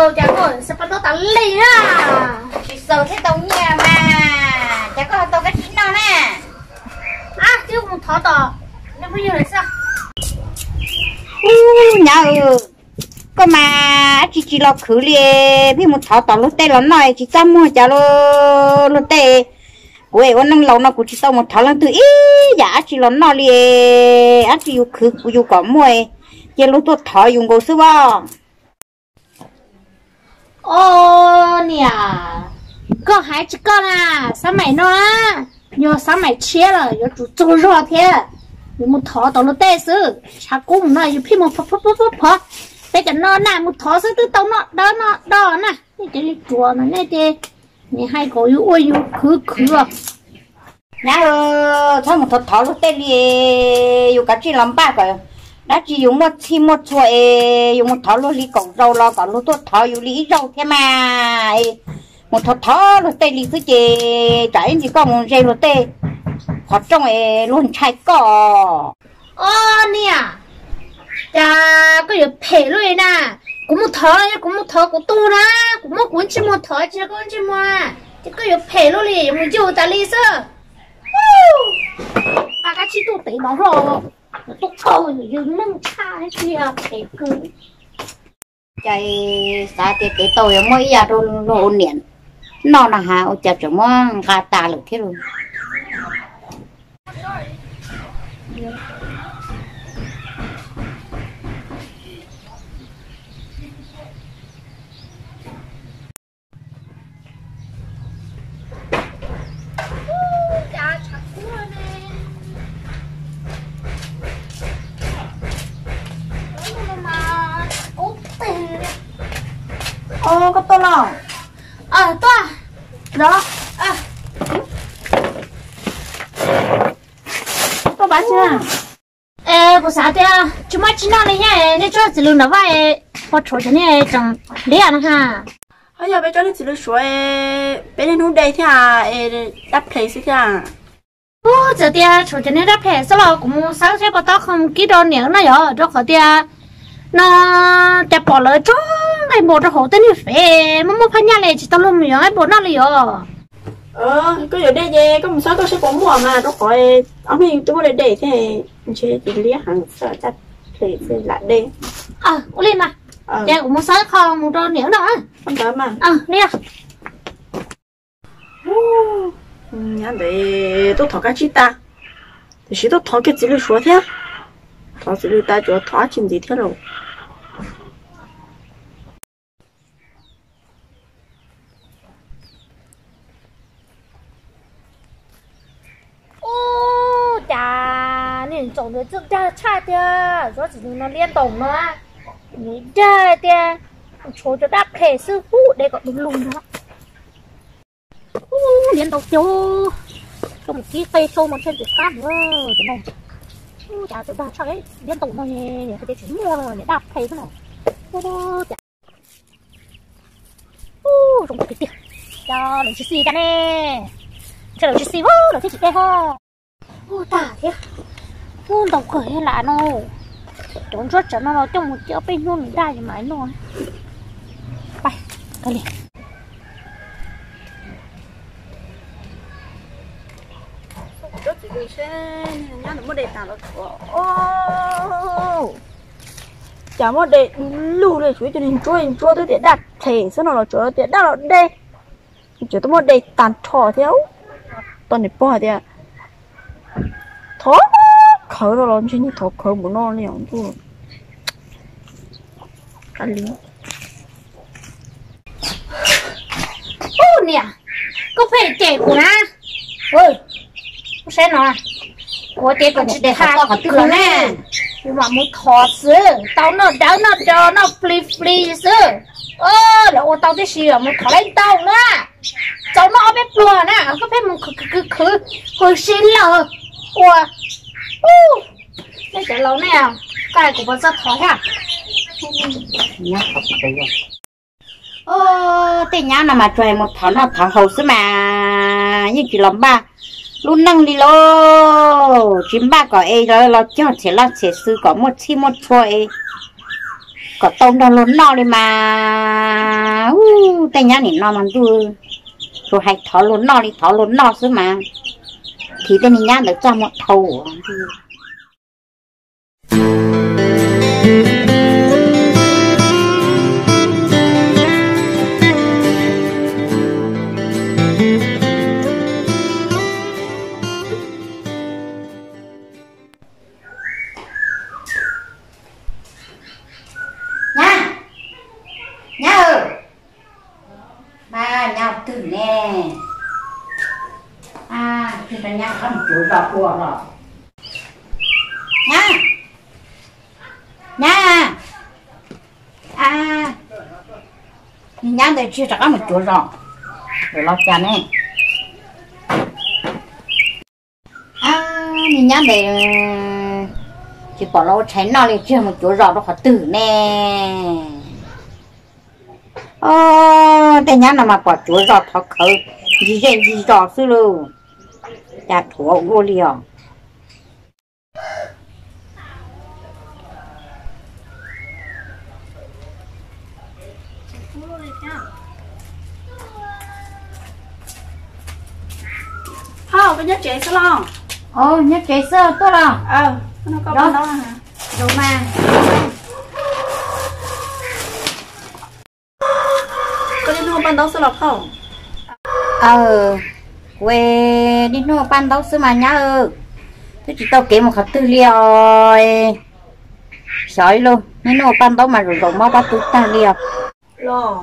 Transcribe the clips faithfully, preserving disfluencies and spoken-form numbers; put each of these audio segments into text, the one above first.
chả có sẽ bắt đầu tao lì á chỉ sợ thế tao nhà mà chả có tao cái chín nào nè à chứ không thọ tỏ nên bây giờ là sao nhớ có mà chỉ chỉ lo khử liền vì một thọ tỏ lúc tê lắm này chỉ chăm mua chả lo lúc tê quê ông năng lâu nó cũng chỉ tao một thọ lần từ ý dạ chỉ lo nó liền anh chỉ yêu khử cũng yêu có mua giờ lúc tôi thọ dùng gỗ sữa bao ô nè có hai chỉ con à sao mày nó á nhớ sao mày chia rồi nhớ chủ trâu rồi thế nhưng một thọ tao nó tê sư cha cũng nói như phim một phật phật phật phật bây giờ nó nè một thọ sư từ tao nó đó nó đó nè cái cái chùa nó nè thế nè hai cổ yêu ôi yêu khứ khứ à nhá thôi một thọ thọ lúc tê đi yêu cả chỉ làm ba rồi đã chỉ dùng một chi một chuỗi dùng một thọ lúc lý cổng rau lo còn lúc tôi thọ yêu lý rau thế mà một thọ thọ lúc tê lý cứ chê trái gì có một dây lúc tê họ trong ấy luôn chạy cỏ ô nè cha có nhiều phê luôn nè cũng một thọ cũng một thọ của tu nè cũng một cuốn chỉ một thọ chỉ có chỉ mà chỉ có nhiều phê luôn đi một chỗ ta đi sơ à cái chỉ tu tế nó rồi tu câu dừng nâng cha hay kia phê cứ chạy xa tiệt tế tôi mới giờ rồi rồi niệm nó là hà ở chợ chỗ mà gà ta được thế rồi ô có to nào à to đó à to bán chưa ê có sao thế chúng ta chỉ nói này nhá nên cho chỉ luôn nó vậy có chỗ cho nên chẳng để ăn ha bây giờ bây giờ chỉ luôn suy bây giờ nung đây thế à đắp plei thế à ô giờ thì chỗ cho nên đắp plei sau đó cũng sáng sẽ bắt đầu không kỹ đồ nhiều nữa rồi cho khỏi thì nó để bỏ lỡ chỗ này bộ nó hổ tên như phê mà mua phải nhà này chỉ tao luôn mình ấy bộ nó liền ờ có giờ đây về có một số có sẽ có mua mà nó khỏi ông mình tôi để để thế chơi chỉ liếc hàng sợ chắc thì sẽ lại đây à ô lên mà để cũng mua sáng không một đôi nhiều nữa không tới mà à đi à nhà để tôi thọ cái chi ta thì chỉ tôi thọ cái gì luôn số thế thọ gì luôn ta cho thọ chuyện gì thế rồi chà nên trồng được trước cha cha tia rồi chỉ nó liên tục nữa ní cha tia chỗ cho đáp thể sư phụ đây còn đúng luôn đó liên tục cho cho một cái cây sâu một trên việc khác nữa cái này chà tụi ta chắc ấy liên tục này để cái chuyện mua để đáp thể thế này ô chà ô trồng cái tiền cho để chị xì cái này cho để chị xì vô để chị đây ho ô tả thế luôn đầu cười hay là nó trốn rớt cho nó nó trong một chỗ bên luôn ra thì mãi nó bay cái liền rớt chỉ vì xe nhá nó để tao nó ô chả một để lù để chuối cho nên chuối chuối tôi để đặt thể sao nó chuối để đặt ở đây chuối tôi một để tàn thò theo toàn để bỏ đi à thó khởi rồi làm gì thó khởi bữa nó này không thôi ăn đi ô nè có phải trẻ của na ơi có xe nào có trẻ còn chỉ để hai cửa nè nhưng mà một thọ sữa tao nó đau nó cho nó free free sữa ơ là ô tao cái gì một thọ lên tao nữa cháu nó biết bùa nè có phải một cứ cứ cứ hồi xin là ủa uh cái cái lâu nào cái của bọn sao thổi hả nhá học cái gì ô tên nhá nào mà trời một thằng nào thằng hầu xứ mà như chỉ làm ba luôn năng đi lô chín ba có ấy rồi là cho chỉ là chỉ sư có một chi một chuỗi có tông đâu lớn no đi mà tay nhá này no mà tôi rồi hay thỏ lớn no đi thỏ lớn no xứ mà thì tay nhá được cho một thầu từ nè à thì ta nhang không chuối rọt của rồi nha nha à nhang để chia cho một chuối rọt rồi lót chả nè à nhang để chỉ bỏ lâu cháy nó lên chia một chuối rọt nó khó tử nè ô đây nhá nào mà bỏ chuối giọt thọ khơi gì gì gì giọt xưa luôn chả thua vô liền không cái nhất chế sao lo ô nhất chế sơ tốt rồi ờ nó có bao đâu hả đâu mà ban đấu sao không? Ờ, quê đi nuôi ban đấu sao mà nhá ơ, thế chỉ tao kiếm một khẩu tư liệu, sói luôn, đi nuôi ban đấu mà rồi rồi mau bắt tụt ta liệu. Lo,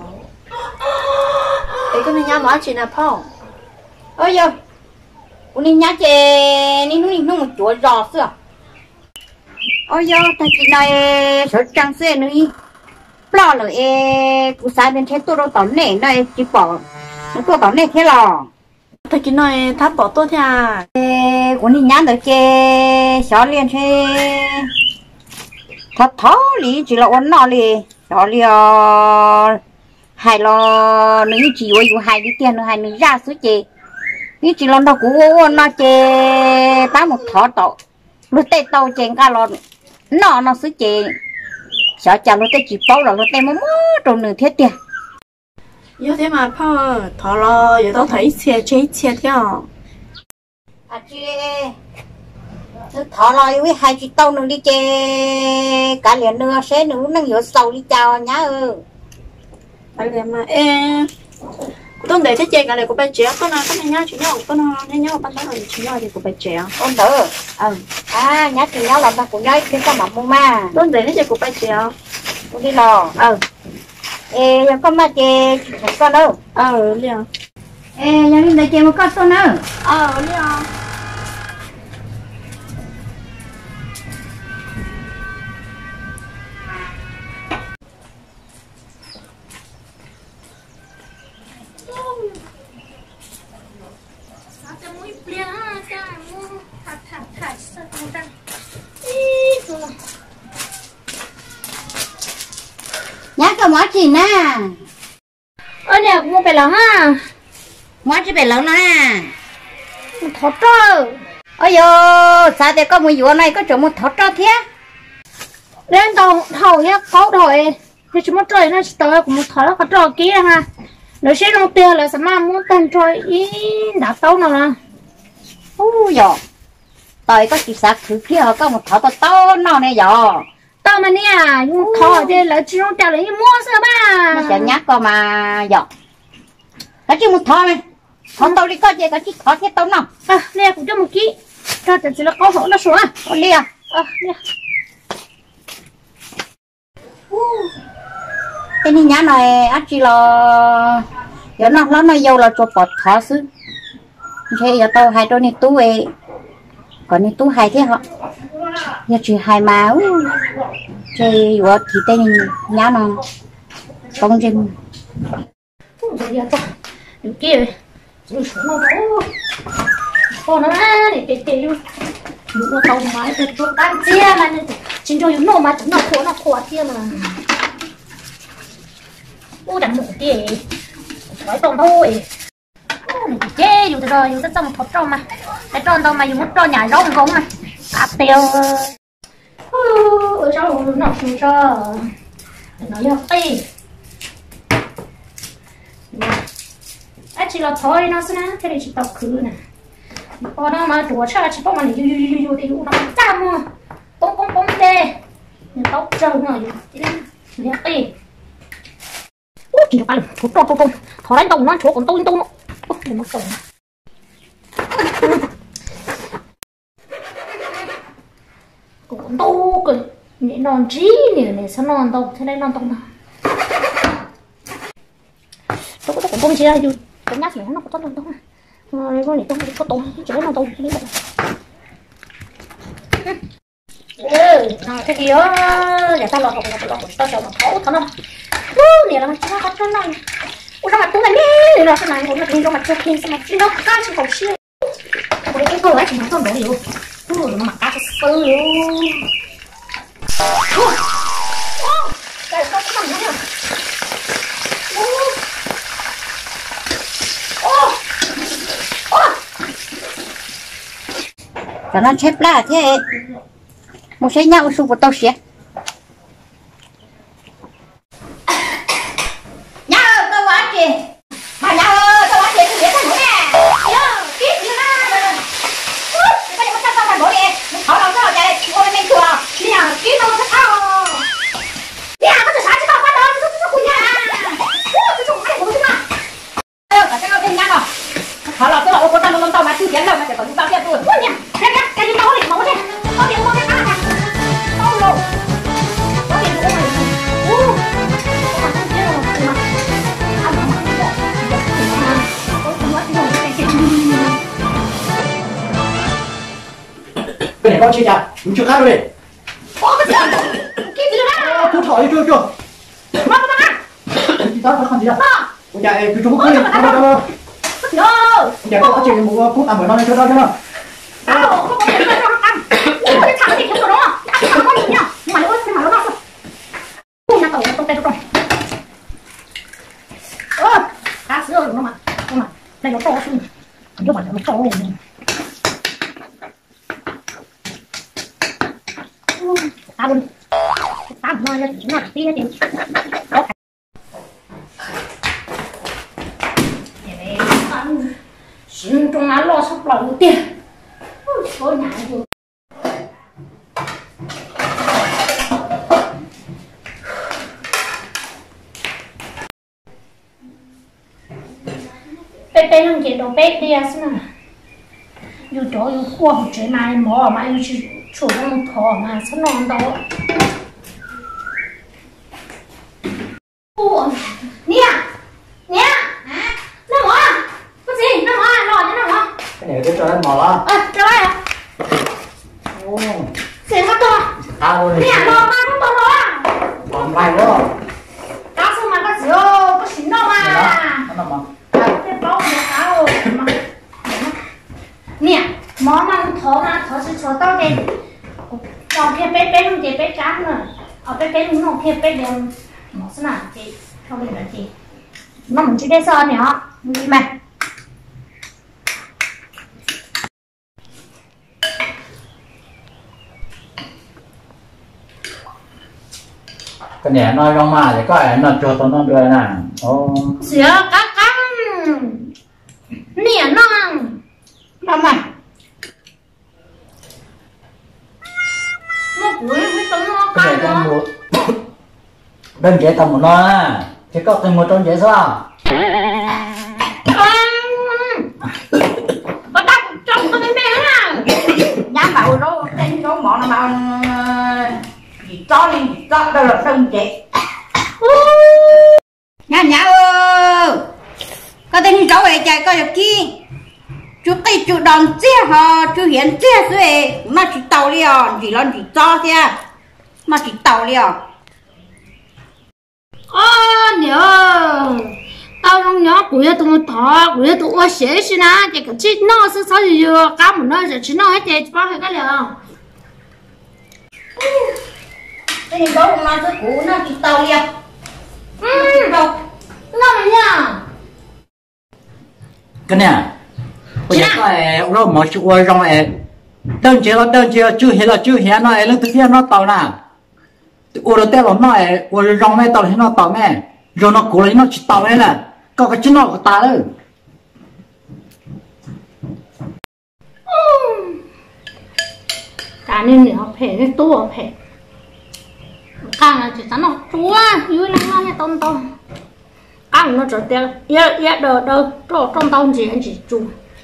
cái này nhá mà chỉ là phong. Ôi giờ, ủa đi nhá chè, đi nuôi đi nuôi một chuột giò xưa. Ôi giờ, ta chỉ nói sốt trắng xưa nữa. Lo rồi cú sai bên trên tôi đâu tao nè này chỉ bỏ nó tôi tao nè thế lò thật chỉ nói thắt bỏ tôi thế à của你nhắn được chê xóa liền chê thật thó lý chỉ là ổn nọ li xóa liền hay lo nữ chỉ ôi hay đi tiền nữa hay nữ ra số chê nữ chỉ lo đâu cú ổn nọ chê tám một thó tao lúc tết tao chê cả lo nọ nó số chê sợ chả lúc tết chỉ bao rồi lúc tết mới mất rồi nửa thiết tiền như thế mà phao thọ lo giờ tao thấy xe chế xe theo à chị thọ lo với hai chị tao nữa đi chơi cả liền nữa sẽ nữa năng nhiều sầu đi chào nhá ừ tại liền mà em tôi để thế chơi cả này của bạn trẻ con nào con này nhá chị nhau con nào nên nhau bạn đó rồi chị nhau thì của bạn trẻ con đỡ ừ à nhá chị nhau làm ta cũng nhá cái con mắm mà tôi để thế chơi của bạn trẻ con đi lò ừ ê con mà chơi một con đâu ờ liền ê nhà mình để chơi một con thôi nữa ờ liền nhá cái món gì nè ơ nè cũng phải là ha món gì phải lớn nè một thọ trơ ôi yo sao thì có một vụ này có chỗ một thọ trơ thế lên tàu thầu nhá có rồi thì chúng nó chơi nó tới cũng một thọ nó có trò kia ha nếu sẽ đầu tiên là sao mà muốn tên chơi ý đã tấu nào nè ôi yo tôi có chỉ sạc thứ kia có một thọ to to nào này yo tao mà nè một thọ thì là chỉ nó trả lại mua sao ba nó sẽ nhát co mà yo cái chỉ một thọ này thọ tao đi coi gì cái chỉ thọ thế tao nào à nè cũng cho một ký cho thật sự là có hộ nó xuống à con đi à ờ nè cái này nhá này anh chỉ là giờ nó nó nó dâu là cho bọt thọ xứ thế giờ tao hai đôi này tú ấy còn này tú hai thế họ giờ chỉ hai máu chơi vợ thì tên nhá nó con trên rồi giờ tao đừng kia rồi xuống nó đó con nó để để để luôn lúc nó tao máy để cho tan chia mà chính cho những nô mà chúng nó khổ nó khổ kia mà u chẳng một cái nói tông thôi này chế dù rồi dù rất trong một tròn mà cái tròn đâu mà dùng một tròn nhảy rong rong mà áp tiêu ôi sao nó xuống sao nó yêu đi ấy chỉ là thôi nó sẽ thế này chỉ tao cứ nè còn nó mà đùa chơi chỉ bao mà yêu yêu yêu yêu thì nó chăm mà bông bông bông đê nhưng tao chơi nó yêu đi ủa chỉ là thủ trộn trộn trộn thò đánh tông nó chỗ còn tôi tôi nó ủa đừng có tông còn tôi cái nhẹ non trí nè này sao non tông thế này non tông nào tôi có tôi còn tông chia rồi tôi nhắc lại nó có tông tông rồi con này tông có tông chỉ non tông như vậy ừ nào thế kia để tao lọt học lọt tao chờ mà khó thằng nào nè là nó có chân này ủa sao mà tôi này nè là cái này cũng là cái mà chưa kia sao mà nó cá chỉ còn xíu ủa cái câu ấy thì nó không đủ nhiều ủa nó mà cá cái sơ ủa cái sao cái này nhá cho nó chép lại thế một xe nhau xuống một tàu xe nhau tao quá chị mà nhau tao quá chị tôi biết thằng nè nhớ biết như na cái gì mà tao thằng nổi đi họ làm sao vậy ôi mình chùa nè biết đâu nó sao nè có thể sáng chứ tao phát đâu nó nó cùi nha cái chỗ này của nó mà ơ cả cái nó thêm nhau rồi họ làm cái họ có tao nó tao mà chưa tiến đâu mà chỉ còn tao kia tôi nè nè nè cái gì tao đi máu đi tao đi máu đi à tao lâu tao đi máu này u cái này con chị à, đúng chưa khác rồi đấy. có cái gì cái gì đó Cô thổi chưa chưa? mà mà mà Chị ta có con gì à? Ôi dạ, cứ chú có lên, đâu đâu đâu. no Dạ có chị một phút ăn bữa nó lên cho đâu cho nó. tao không có cái gì ăn ủa cái thằng gì không đó ăn thằng con gì nhá mà nó mà nó đâu ui nó tao tao tao tao ơ cá sữa nó mà nó mà đây nó to xuống nó mà nó to lên ta luôn ta nói là chỉ là tí thì xin trong nó lo sắp lòng đầu tiên số nhà rồi bé bé không chỉ đồ bé đi à xem nào dù chỗ dù qua một chuyện mà mỏ mà dù chỉ chủ nó một thò mà sao non đâu ủa nè nè nó mỏ cái gì nó mỏ lò chứ nó mỏ Cái này cái cho nó mò lo. ờ cho ai à Ô. xem hết to Tao rồi. nè lò mà không to đó Còn lại nữa. cá sấu mà có rượu có xính đâu mà Nó mà. cái bao nhiêu cá rồi nè mỏ mà thò mà thò chỉ thò to cái còn cái bé bé không chỉ bé cá nữa ở bé bé nó cái bé đều mỏ sao nào chị không biết là chị nó mình chỉ để sao nhở đi mà Cái này nó rong mà thì có ai nó cho tao nó đưa nè. Ô. sữa cá cá nè nó đâu mà nó cuối với tao nó Cái cá này tao nó mua. Đơn giản tao muốn nó à. Chứ có từng một trong vậy sao? có đắp trong cái bé à nhám bảo đâu tên đâu mỏ nó bảo gì cho đi gì cho đâu là đông chị nhà nhà ơi có tên cháu ấy chạy có được chi chú tay chú đòn chia họ chú hiến chia rồi mà chỉ tàu liền chỉ lần chỉ cho thế mà chỉ tàu liền ơ nhớ tao không nhớ của tụi nó thọ của tụi nó xế xí na chỉ cái chỉ nó sẽ sao gì cá một nơi rồi chỉ nó hết chạy bao hết cái liền tên cháu mà tôi cũ nó chỉ tàu liền ừ đâu nó mà nha Cái này. Bây giờ có ai rồi mà chú ơi rong ai. Đơn chế là đơn chế chưa hiểu là chưa hiểu nó ai lên từ kia nó tàu nè. ô là tên là nó ấy ô là rong mẹ tao thì nó tao mẹ rồi nó cố lấy nó chỉ tao ấy nè có cái chân nó của ta đấy cả nên để học hệ cái tu học hệ càng là chỉ nó chúa dưới lăng nó hay tông tông càng nó trở tiền yết yết đờ đờ trộn trong tông chỉ chỉ chú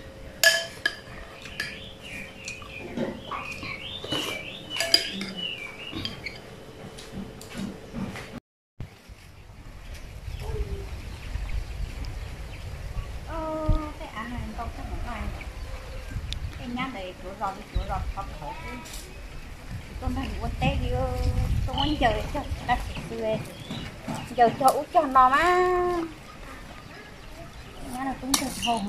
con này quên té đi con muốn chờ cho ta xưa giờ cho út cho nó má nó là cũng thật hồn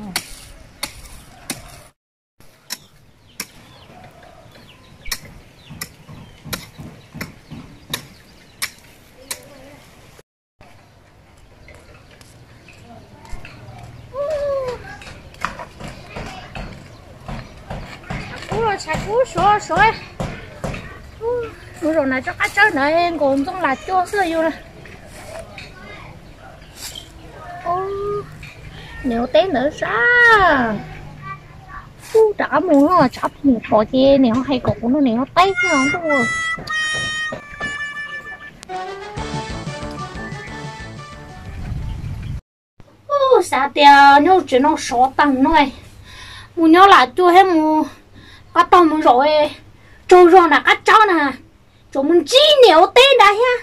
cú rồi chạy cú sửa sửa cú rồi này cho cá chơi này còn trong là cho sữa vô nè nếu té nữa sao cú trả mua nó chắp một trò chơi nếu hay cục nó nếu té nó không đúng rồi sao tiền nhau chỉ nó số tăng thôi mua nhau là chưa hết mua cá tôm mua rồi trâu rồi là cá chó nè chúng mình chỉ nếu tên đấy ha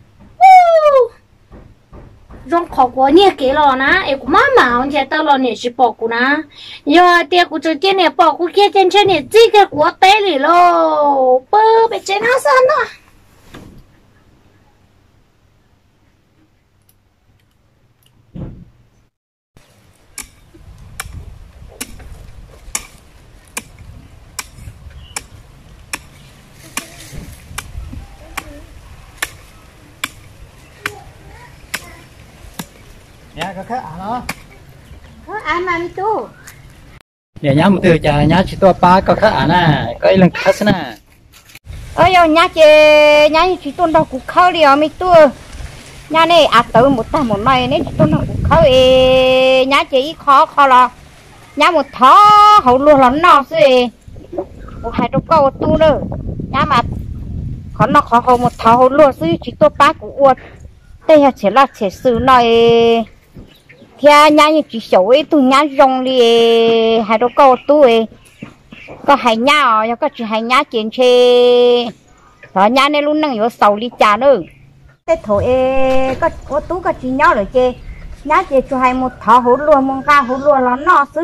rong khó quá nhỉ cái lo na em cũng má mà ông cha tao lo nhỉ chỉ bỏ của na giờ tiền của chơi tiền này bỏ của kia trên trên này chỉ cái của tên này lo bơ bị chết nó sao nó nhà có khác à nó có ai mà mi tu nhà nhà một từ cha nhà chỉ to ba có khác à nè có ý lần khác nè ơi yo nhà chị nhà chị tuần đầu cũng khâu đi mi tu nhà này à tự một ta một này nên chị tuần đầu cũng khâu nhà chị khó khó là nhà một thó hậu luôn là nó xí một hai đứa câu tu nữa nhà mà khó nó khó hậu một thó hậu luôn xí chị tuần ba cũng uất đây là chỉ là chỉ sự này thì nhà như chị xấu ấy tôi nhà rong đi hai đứa câu tôi có hai nhà rồi có chỉ hai nhà chuyện chơi rồi nhà này luôn năng có sầu đi trà nữa cái thổi có có tú có chỉ nhau rồi chơi nhà chơi cho hai một thọ hút luôn một ca hút luôn là nó xứ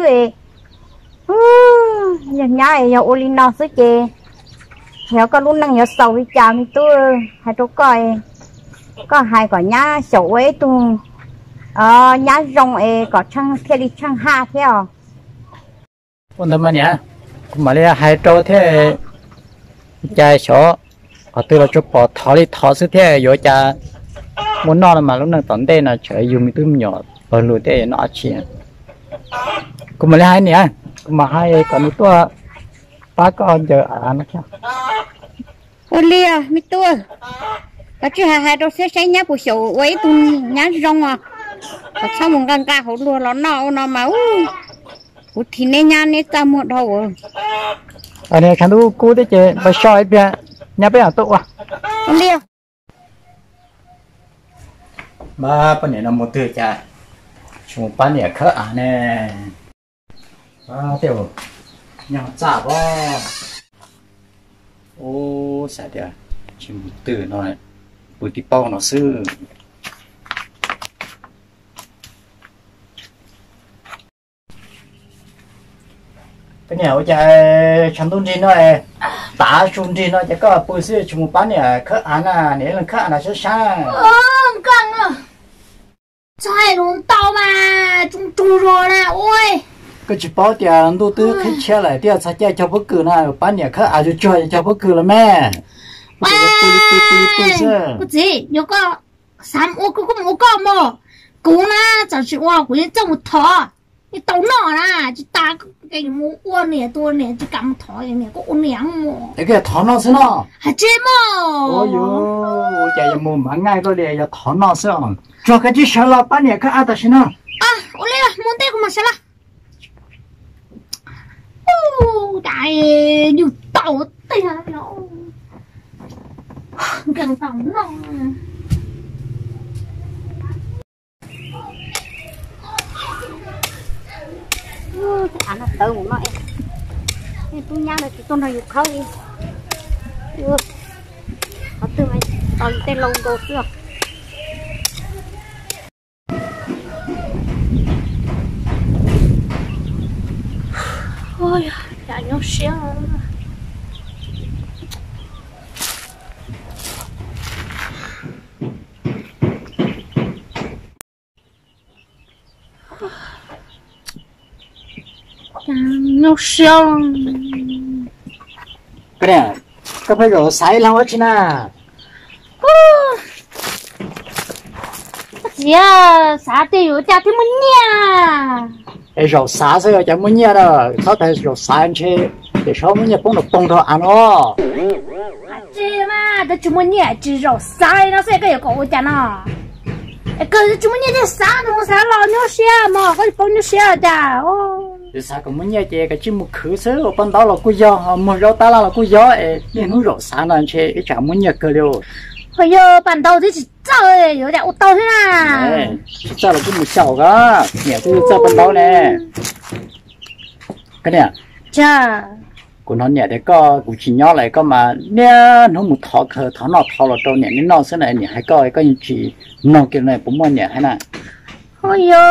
nhà nhà ấy nhà ô linh nó xứ chơi nhà có luôn năng có sầu đi trà mình tôi hai đứa coi có hai quả nhà xấu ấy tôi ờ nhà rong ấy có chăng theo đi chăng ha theo con tâm anh nhá mà đây hai trâu thế cha số họ từ là chụp bỏ tháo đi tháo sức thế rồi cha muốn nó mà lúc nào tận đây là chơi dùng cái túi nhỏ ở lùi thế nó chỉ cũng mà đây hai nè mà hai còn một tua ba con giờ à nó sao ôi lia mi tua có chứ hai hai đôi xe xe nhá buổi chiều ấy tôi nhá rong à sao một gần cả hổ lúa nó nọ nó máu thì nên nhà nên ta một đầu ở đây khán du cú thế chứ bà soi bia nhà bé ở tụ à con đi ba bên này là một từ cha chúng bán này khớ à nè ba tiểu nhau chả quá ô sao đấy chỉ một từ nó này bùi tí bao nó sư cái nhà của cha chăn tôn gì nó tả chun gì nó chỉ có bùi sư chúng bán này khớ án à nếu là khớ án là sẽ sao ờ căng à sai luôn tao mà chúng chúng rồi nè ôi cái chỉ bảo tiền đầu tư khai chia lại tiền sao chơi cho bất cứ nào bán nhà khớ án cho cho bất cứ là mẹ cái gì nhớ có sắm ô cũng cũng có mà cú na chẳng chịu qua cũng trong một thọ cái tàu nọ là chỉ ta cái mua uốn nè tôi nè chỉ cầm thỏi nè có uốn nè mua cái thỏ nó xí nó hả chế mò ôi yo chạy giờ mua mà ngay tôi để giờ thỏ nó xí nó cho cái chiếc xe là bán nhẹ cái ăn ta xí nó à ôi lên muốn tay của mà sao là ô đại nhiều tàu tiền nó gần tàu nó ăn nó tự một nó em tôi nhang là tôi nói dục khơi họ từ mày tao tên lông đồ chưa ôi đã nhớ xéo nó xéo cái này có phải rồi sai lắm chứ na chị à xã thì ở cha thì muốn nha cái rồi sai rồi chẳng muốn nhớ đâu sao tại rồi sai anh chứ để sao muốn nhớ bông được bông thôi ăn nó chị mà tôi chỉ muốn nha chỉ rồi sai nó sẽ cái cổ cha nó cái chỉ muốn nha sai nó muốn sai lo nhớ xéo mà có bao nhiêu xéo cha ô thì sao cũng muốn nhớ chị cái chim một khử sớ ở bên đó là cô gió một gió ta là cô gió nên nó rõ sáng là chị cái chẳng muốn nhớ cơ liệu bây giờ ban đầu thì chỉ chơi有点逗thế nào chơi là cái một sầu đó nhẹ tôi chơi bên đó nè cái này cha của nó nhẹ để có cũng chỉ nhỏ lại có mà nè nó một thọ khờ thọ nọ thọ là trâu nhẹ nên nó sẽ này nhẹ hay coi có những chỉ nó kiểu này cũng mua nhẹ hay nè ôi yo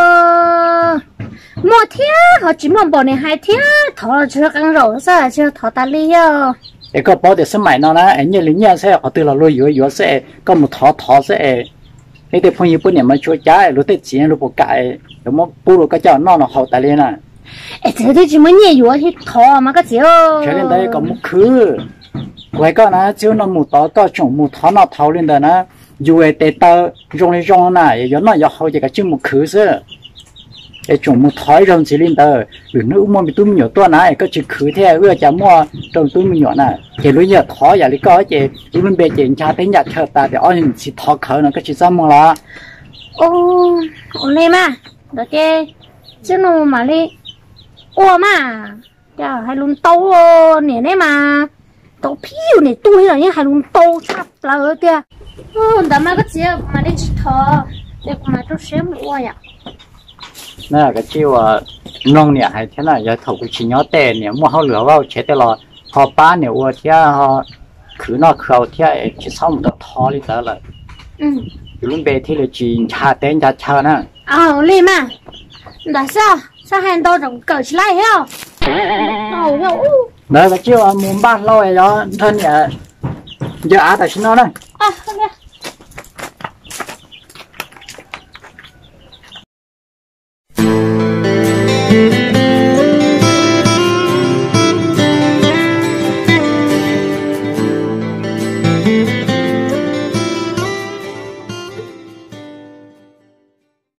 mua thiệt họ chỉ mua bộ này hai thiệt thọ chưa căng rổ sao chưa thọ ta li yo để có bao để sớm mày nó nè anh nhớ lính nhớ sẽ họ từ là lôi yếu yếu sẽ có một thọ thọ sẽ cái để phong yêu bữa này mà chúa trái lúc tết chiến lúc bột cải lúc mà bù lúc cái chảo nó nó hậu tại lên nè ê thế thì chỉ mới nhẹ yếu thì thọ mà cái gì ơ cho nên đây có một khứ quay con nè chứ nó một tỏ có chủng một thọ nó tháo lên đó nè dù ấy tê tơ rong lên rong nè yếu nó yếu hậu chỉ cái chữ một khứ sơ cái chủng một thói rong chỉ lên tờ rồi nó mua bị tôi nhiềuตัวnày có chữ khứ theo ưa chả mua trong tôi mình nhỏ nè chỉ lúc giờ thói giờ lý có chỉ lúc mình về chỉ cha thấy nhặt chờ ta để ở những chỉ thói khờ nó cái chỉ sao mua là ô ô lên mà được chứ chứ nó mà đi ô mà chả hay luôn tàu nè đấy mà tàu phiêu nè tôi là những hay luôn tàu chắp là ở kia ô đâm mà cái gì mà đi chỉ thọ để mà tôi xem nữa vậy nè cái chiêu nông nè hay thế này giờ thầu cái chỉ nhỏ tệ nè mua họ lửa vào chế tệ là họ bán nè uo thế họ khử nó khâu thế chỉ sau một đợt thò đi tới là ừ lúc về thì là chỉ cha tên cha cha nè à lên mà đã sao sao hàng đâu rộng cởi lại heo ồ heo nè cái chiêu muốn bán lâu rồi đó thân nè giờ á tại sao nó đây à không biết